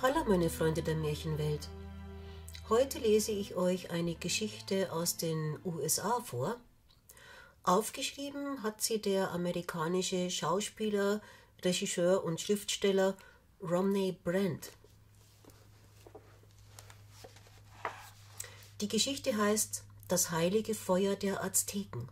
Hallo meine Freunde der Märchenwelt. Heute lese ich euch eine Geschichte aus den USA vor. Aufgeschrieben hat sie der amerikanische Schauspieler, Regisseur und Schriftsteller Romney Brand. Die Geschichte heißt Das heilige Feuer der Azteken.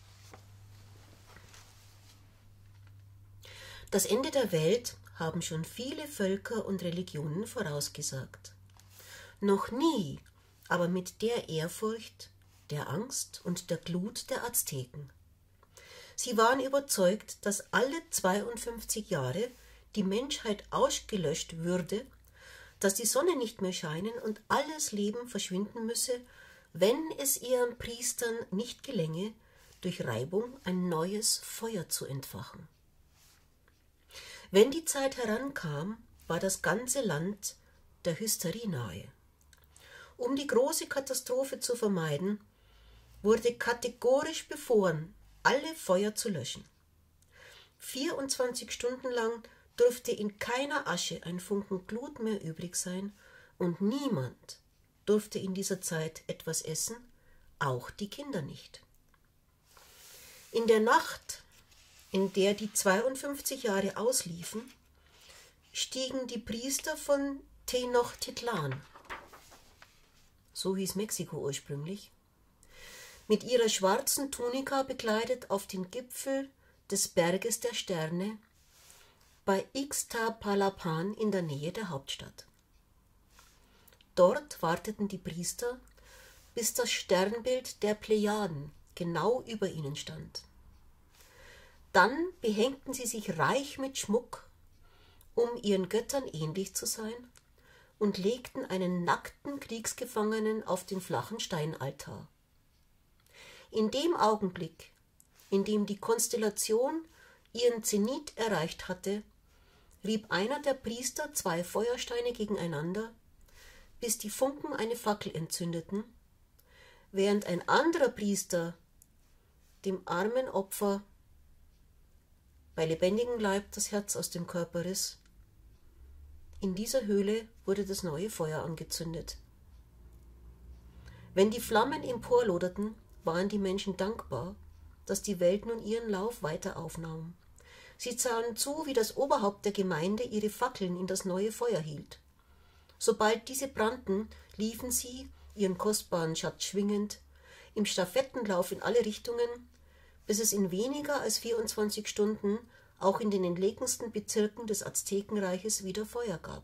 Das Ende der Welt haben schon viele Völker und Religionen vorausgesagt. Noch nie, aber mit der Ehrfurcht, der Angst und der Glut der Azteken. Sie waren überzeugt, dass alle 52 Jahre die Menschheit ausgelöscht würde, dass die Sonne nicht mehr scheinen und alles Leben verschwinden müsse, wenn es ihren Priestern nicht gelänge, durch Reibung ein neues Feuer zu entfachen. Wenn die Zeit herankam, war das ganze Land der Hysterie nahe. Um die große Katastrophe zu vermeiden, wurde kategorisch befohlen, alle Feuer zu löschen. 24 Stunden lang durfte in keiner Asche ein Funken Glut mehr übrig sein und niemand durfte in dieser Zeit etwas essen, auch die Kinder nicht. In der Nacht, in der die 52 Jahre ausliefen, stiegen die Priester von Tenochtitlan, so hieß Mexiko ursprünglich, mit ihrer schwarzen Tunika bekleidet auf den Gipfel des Berges der Sterne bei Ixtapalapan in der Nähe der Hauptstadt. Dort warteten die Priester, bis das Sternbild der Plejaden genau über ihnen stand. Dann behängten sie sich reich mit Schmuck, um ihren Göttern ähnlich zu sein, und legten einen nackten Kriegsgefangenen auf den flachen Steinaltar. In dem Augenblick, in dem die Konstellation ihren Zenit erreicht hatte, rieb einer der Priester 2 Feuersteine gegeneinander, bis die Funken eine Fackel entzündeten, während ein anderer Priester dem armen Opfer bei lebendigem Leib das Herz aus dem Körper riss. In dieser Höhle wurde das neue Feuer angezündet. Wenn die Flammen emporloderten, waren die Menschen dankbar, dass die Welt nun ihren Lauf weiter aufnahm. Sie sahen zu, wie das Oberhaupt der Gemeinde ihre Fackeln in das neue Feuer hielt. Sobald diese brannten, liefen sie, ihren kostbaren Schatz schwingend, im Stafettenlauf in alle Richtungen, bis es in weniger als 24 Stunden auch in den entlegensten Bezirken des Aztekenreiches wieder Feuer gab.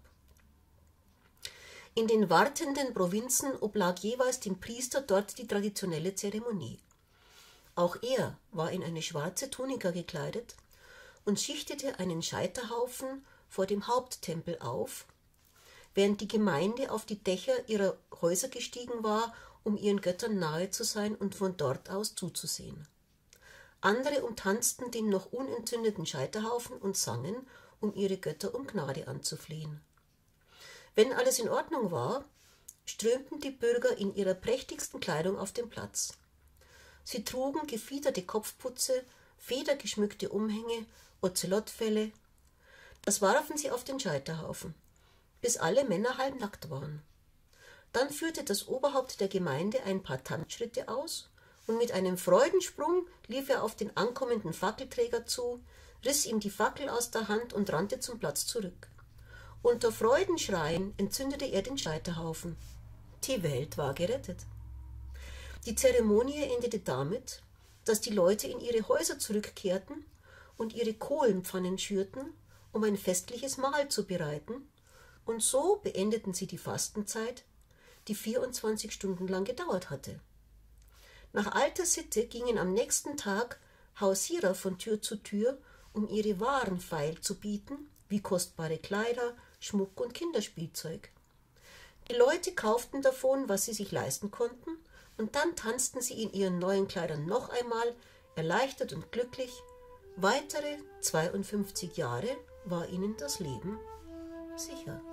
In den wartenden Provinzen oblag jeweils dem Priester dort die traditionelle Zeremonie. Auch er war in eine schwarze Tunika gekleidet und schichtete einen Scheiterhaufen vor dem Haupttempel auf, während die Gemeinde auf die Dächer ihrer Häuser gestiegen war, um ihren Göttern nahe zu sein und von dort aus zuzusehen. Andere umtanzten den noch unentzündeten Scheiterhaufen und sangen, um ihre Götter um Gnade anzuflehen. Wenn alles in Ordnung war, strömten die Bürger in ihrer prächtigsten Kleidung auf den Platz. Sie trugen gefiederte Kopfputze, federgeschmückte Umhänge, Ozelottfelle. Das warfen sie auf den Scheiterhaufen, bis alle Männer halbnackt waren. Dann führte das Oberhaupt der Gemeinde ein paar Tanzschritte aus, und mit einem Freudensprung lief er auf den ankommenden Fackelträger zu, riss ihm die Fackel aus der Hand und rannte zum Platz zurück. Unter Freudenschreien entzündete er den Scheiterhaufen. Die Welt war gerettet. Die Zeremonie endete damit, dass die Leute in ihre Häuser zurückkehrten und ihre Kohlenpfannen schürten, um ein festliches Mahl zu bereiten, und so beendeten sie die Fastenzeit, die 24 Stunden lang gedauert hatte. Nach alter Sitte gingen am nächsten Tag Hausierer von Tür zu Tür, um ihre Waren feil zu bieten, wie kostbare Kleider, Schmuck und Kinderspielzeug. Die Leute kauften davon, was sie sich leisten konnten, und dann tanzten sie in ihren neuen Kleidern noch einmal, erleichtert und glücklich. Weitere 52 Jahre war ihnen das Leben sicher.